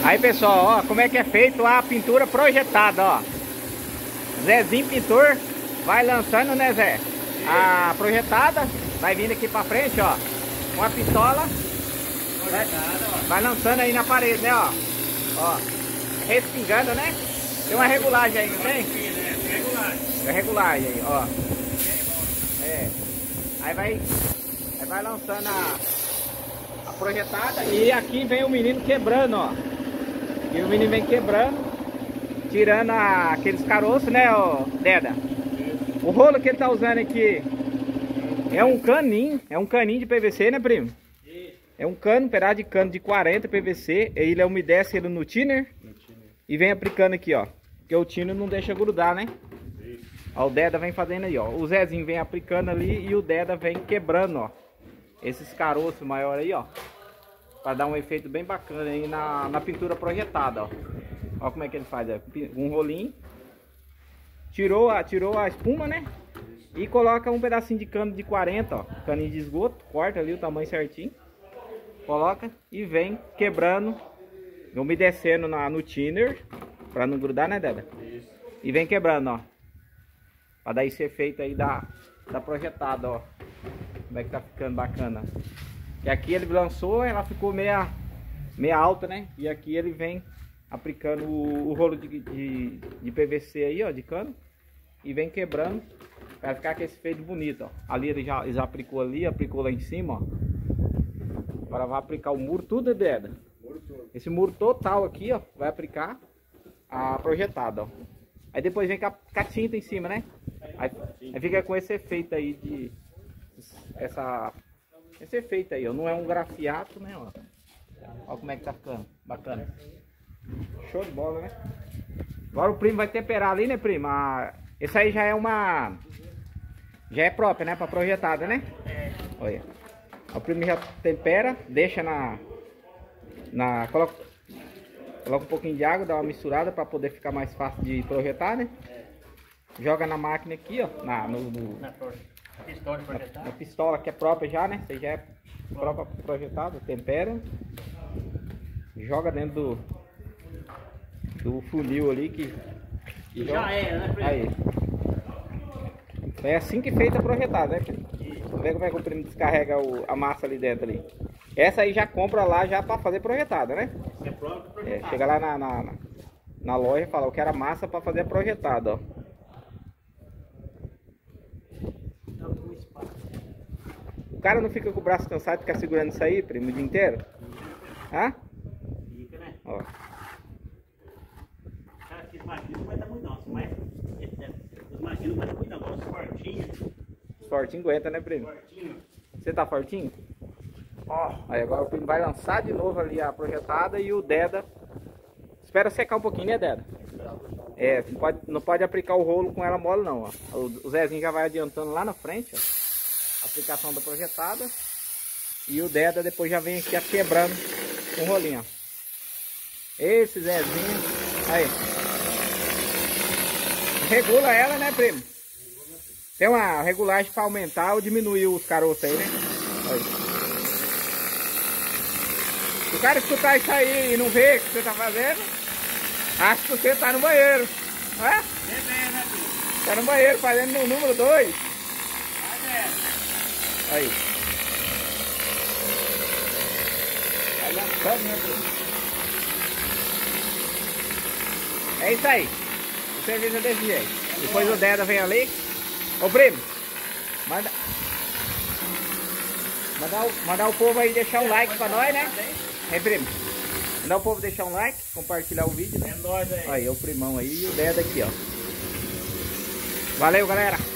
Aí pessoal, ó, como é que é feito a pintura projetada, ó. Zezinho pintor vai lançando, né, Zé? A projetada, vai vindo aqui pra frente, ó, com a pistola. Vai lançando aí na parede, né, ó. Ó, respingando, né? Tem uma regulagem aí, não tem? É regulagem aí, ó. É. Aí vai lançando a projetada. E aqui vem o menino quebrando, ó. E o menino vem quebrando, tirando aqueles caroços, né, ó, Deda? O rolo que ele tá usando aqui é um caninho de PVC, né, primo? É um cano, um pedaço de cano de 40 PVC. Ele umedece ele no thinner e vem aplicando aqui, ó. Porque o thinner não deixa grudar, né? Ó, o Deda vem fazendo aí, ó. O Zezinho vem aplicando ali e o Deda vem quebrando, ó, esses caroços maiores aí, ó. Pra dar um efeito bem bacana aí na pintura projetada, ó. Ó como é que ele faz, ó. Um rolinho. Tirou a espuma, né? E coloca um pedacinho de cano de 40, ó. Caninho de esgoto. Corta ali o tamanho certinho. Coloca e vem quebrando. Umedecendo no thinner. Pra não grudar, né, Deda? Isso. E vem quebrando, ó. Pra dar esse efeito aí da projetada, ó. Como é que tá ficando bacana. E aqui ele lançou, ela ficou meia alta, né? E aqui ele vem aplicando o rolo de PVC aí, ó, de cano. E vem quebrando. Vai ficar com esse efeito bonito, ó. Ali ele já aplicou ali, aplicou lá em cima, ó. Agora vai aplicar o muro, tudo, Deda. Esse muro total aqui, ó, vai aplicar a projetada, ó. Aí depois vem com a tinta em cima, né? Aí fica com esse efeito aí de... Esse efeito aí, ó. Não é um grafiato, né, ó. Ó como é que tá ficando. Bacana. Show de bola, né? Agora o primo vai temperar ali, né, primo? Esse aí já é uma... Já é própria, né? Pra projetada, né? Olha. O primo já tempera, deixa coloca um pouquinho de água, dá uma misturada pra poder ficar mais fácil de projetar, né? Joga na máquina aqui, ó. Na pistola que é própria já, né? Você já é própria projetada, tempera. Joga dentro do funil ali que já é, né, primo? Aí. É assim que é feita a projetada, né, primo? Vamos ver como é que o primo descarrega a massa ali dentro ali. Essa aí já compra lá já pra fazer projetada, né? É pronto pra projetada. Chega lá na loja e fala, eu quero a massa pra fazer a projetada, ó. O cara não fica com o braço cansado de ficar segurando isso aí, primo, o dia inteiro? Hã? Fica, né? Ó. Cara, esses maquinhos não vai dar muito não. Mas os maquinhos não vai dar muito não. Agora os fortinhos. Os fortinhos aguentam, né, primo? Você tá fortinho? Ó. Aí agora o primo vai lançar de novo ali a projetada e o Deda... Espera secar um pouquinho, né, Deda? É, não pode aplicar o rolo com ela mole não, ó. O Zezinho já vai adiantando lá na frente, ó. Aplicação da projetada. E o Deda depois já vem aqui quebrando com o rolinho, ó. Esse Zezinho. Aí. Regula ela, né, primo? Tem uma regulagem para aumentar ou diminuir os caroços aí, né? Aí. Se o cara escutar isso aí e não ver o que você tá fazendo, acha que você tá no banheiro. Não é? Né, primo? Tá no banheiro fazendo no número 2. Aí. Aí lançando, né, primo? É isso aí. O serviço é desse jeito. Depois o Deda vem ali. Ô, primo, mandar o povo aí deixar um like pra nós, né? É, primo. Mandar o povo deixar um like, compartilhar o vídeo, né? É nóis aí. Aí, o primão aí e o Deda aqui, ó. Valeu, galera.